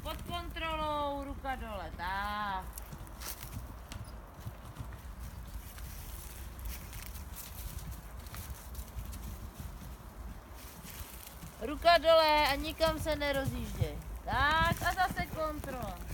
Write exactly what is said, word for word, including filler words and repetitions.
pod kontrolou, ruka dole, tak. Ruka dole a nikam se nerozjížděj. Tak a zase kontrola.